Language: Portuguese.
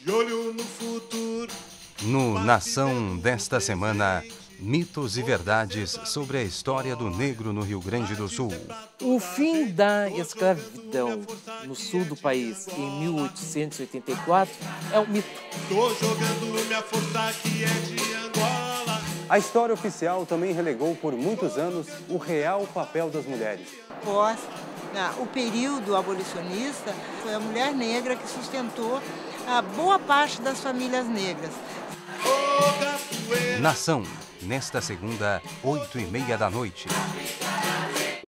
de olho no futuro. No Nação desta semana, mitos e verdades sobre a história do negro no Rio Grande do Sul. O fim da escravidão no sul do país em 1884 é um mito. Tô jogando minha força que é de Angola. A história oficial também relegou por muitos anos o real papel das mulheres. Após o período abolicionista, foi a mulher negra que sustentou a boa parte das famílias negras. Ô, capoeira. Nação, nesta segunda, 8h30 da noite.